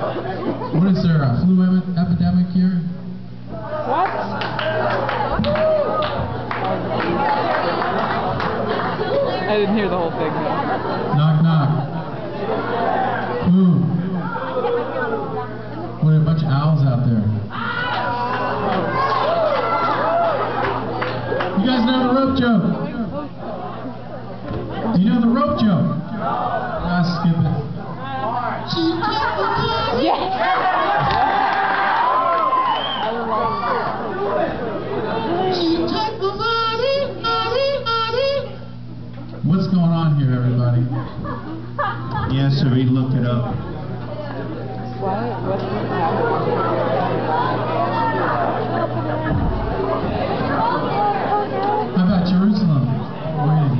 What is there, a flu epidemic here? What? I didn't hear the whole thing. Knock, knock. Who? What, a bunch of owls out there. You guys know the rope joke? Do you know the rope joke? Ah, skip it. Yes! What's going on here, everybody? Yes, sir, we looked it up. What's happening? How about Jerusalem? Waiting.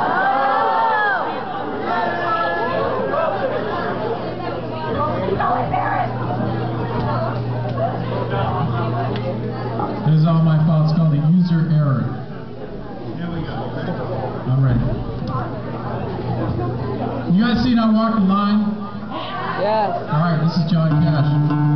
This is all my fault. It's called a user error. Here we go. I'm ready. You guys seen I Walk the Line? Yes. Alright, this is Johnny Cash.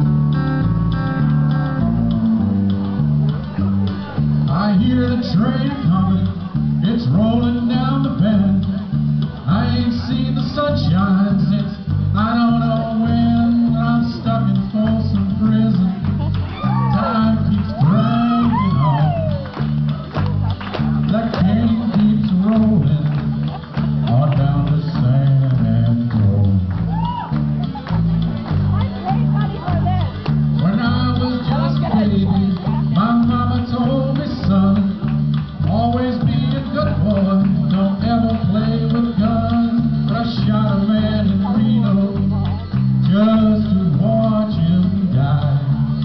I hear the train coming, it's rolling down the bend. I ain't seen the sunshine since I don't know when. I'm stuck in Folsom Prison. Time keeps dragging on. The cane keeps rolling on down to San Antonio. When I was just a baby, my mama told me, son, always be a good boy, don't ever play with guns. But I shot a man in Reno just to watch him die.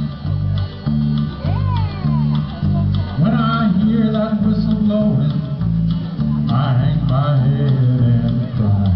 When I hear that whistle blowing, I hang my head and cry.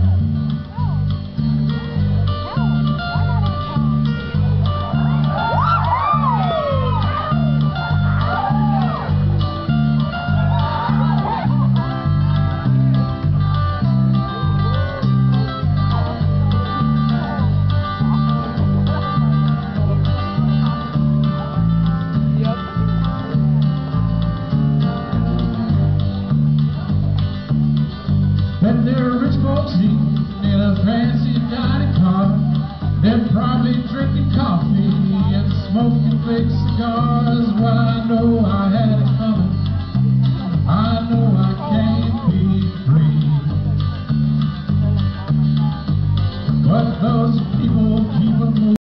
When they're rich folks eating in a fancy dining car, they're probably drinking coffee and smoking fake cigars. Well, I know I had it coming. I know I can't be free. But those people keep a moving.